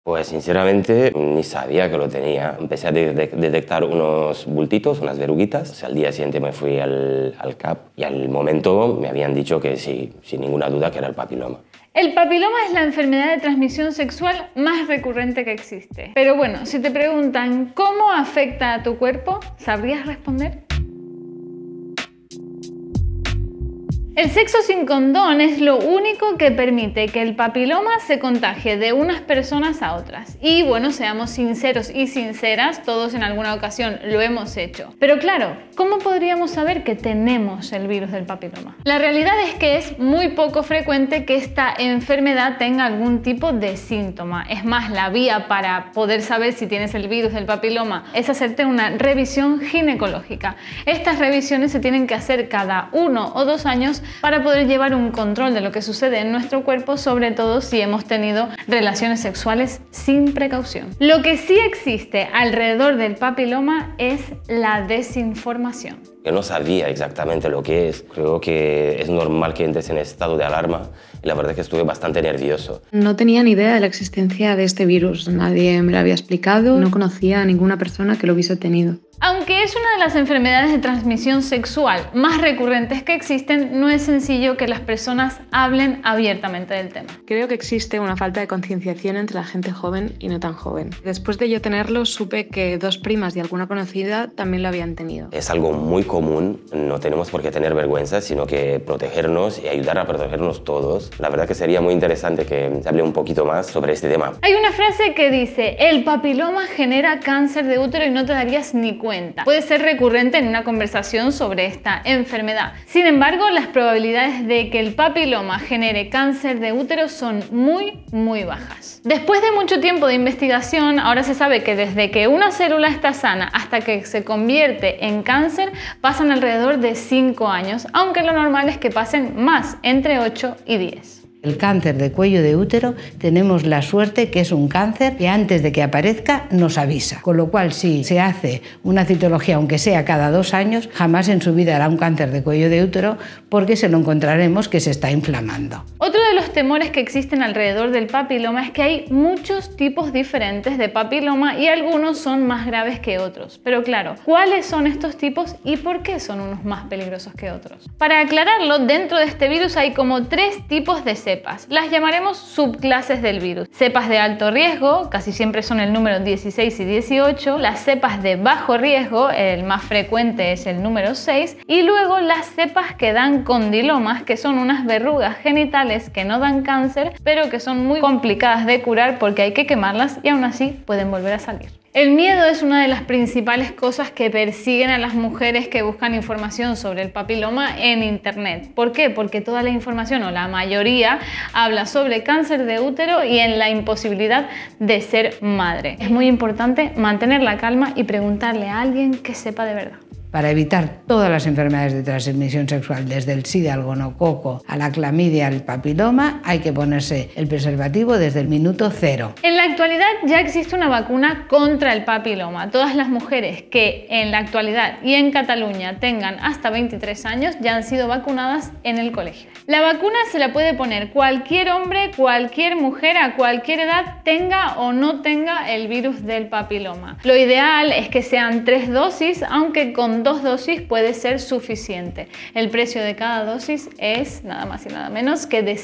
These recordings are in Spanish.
Pues sinceramente ni sabía que lo tenía. Empecé a detectar unos bultitos, unas verruguitas. O sea, al día siguiente me fui al CAP y al momento me habían dicho que sí, sin ninguna duda, que era el papiloma. El papiloma es la enfermedad de transmisión sexual más recurrente que existe. Pero bueno, si te preguntan ¿cómo afecta a tu cuerpo? ¿Sabrías responder? El sexo sin condón es lo único que permite que el papiloma se contagie de unas personas a otras. Y bueno, seamos sinceros y sinceras, todos en alguna ocasión lo hemos hecho. Pero claro, ¿cómo podríamos saber que tenemos el virus del papiloma? La realidad es que es muy poco frecuente que esta enfermedad tenga algún tipo de síntoma. Es más, la vía para poder saber si tienes el virus del papiloma es hacerte una revisión ginecológica. Estas revisiones se tienen que hacer cada 1 o 2 años para poder llevar un control de lo que sucede en nuestro cuerpo, sobre todo si hemos tenido relaciones sexuales sin precaución. Lo que sí existe alrededor del papiloma es la desinformación. Yo no sabía exactamente lo que es. Creo que es normal que entres en estado de alarma y la verdad es que estuve bastante nervioso. No tenía ni idea de la existencia de este virus. Nadie me lo había explicado. No conocía a ninguna persona que lo hubiese tenido. Aunque es una de las enfermedades de transmisión sexual más recurrentes que existen, no es sencillo que las personas hablen abiertamente del tema. Creo que existe una falta de concienciación entre la gente joven y no tan joven. Después de yo tenerlo, supe que 2 primas y alguna conocida también lo habían tenido. Es algo muy común, no tenemos por qué tener vergüenza, sino que protegernos y ayudar a protegernos todos. La verdad que sería muy interesante que se hable un poquito más sobre este tema. Hay una frase que dice: el papiloma genera cáncer de útero y no te darías ni cuenta. Puede ser recurrente en una conversación sobre esta enfermedad. Sin embargo, las probabilidades de que el papiloma genere cáncer de útero son muy bajas. Después de mucho tiempo de investigación, ahora se sabe que desde que una célula está sana hasta que se convierte en cáncer pasan alrededor de 5 años, aunque lo normal es que pasen más, entre 8 y 10. El cáncer de cuello de útero tenemos la suerte que es un cáncer que antes de que aparezca nos avisa. Con lo cual, si se hace una citología, aunque sea cada 2 años, jamás en su vida hará un cáncer de cuello de útero porque se lo encontraremos que se está inflamando. Otro de los temores que existen alrededor del papiloma es que hay muchos tipos diferentes de papiloma y algunos son más graves que otros. Pero claro, ¿cuáles son estos tipos y por qué son unos más peligrosos que otros? Para aclararlo, dentro de este virus hay como 3 tipos de cepas. Las llamaremos subclases del virus. Cepas de alto riesgo, casi siempre son el número 16 y 18. Las cepas de bajo riesgo, el más frecuente es el número 6. Y luego las cepas que dan condilomas, que son unas verrugas genitales que no dan cáncer, pero que son muy complicadas de curar porque hay que quemarlas y aún así pueden volver a salir. El miedo es una de las principales cosas que persiguen a las mujeres que buscan información sobre el papiloma en internet. ¿Por qué? Porque toda la información, o la mayoría, habla sobre cáncer de útero y en la imposibilidad de ser madre. Es muy importante mantener la calma y preguntarle a alguien que sepa de verdad. Para evitar todas las enfermedades de transmisión sexual, desde el SIDA al gonococo, a la clamidia, al papiloma, hay que ponerse el preservativo desde el minuto 0. En la actualidad ya existe una vacuna contra el papiloma. Todas las mujeres que en la actualidad y en Cataluña tengan hasta 23 años ya han sido vacunadas en el colegio. La vacuna se la puede poner cualquier hombre, cualquier mujer, a cualquier edad, tenga o no tenga el virus del papiloma. Lo ideal es que sean 3 dosis, aunque con 2 dosis puede ser suficiente. El precio de cada dosis es nada más y nada menos que de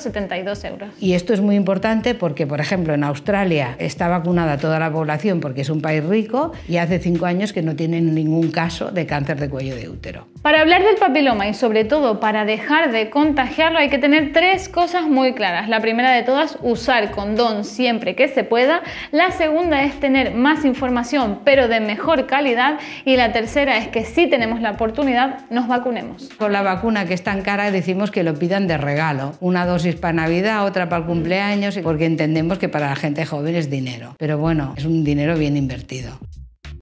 172 euros. Y esto es muy importante porque, por ejemplo, en Australia está vacunada toda la población porque es un país rico y hace 5 años que no tienen ningún caso de cáncer de cuello de útero. Para hablar del papiloma y sobre todo para dejar de contagiarlo hay que tener 3 cosas muy claras. La primera de todas, usar condón siempre que se pueda. La segunda es tener más información pero de mejor calidad. Y la tercera es que si tenemos la oportunidad, nos vacunemos. Con la vacuna que es tan cara decimos que lo pidan de regalo. Una dosis para Navidad, otra para el cumpleaños, porque entendemos que para la gente joven es dinero. Pero bueno, es un dinero bien invertido.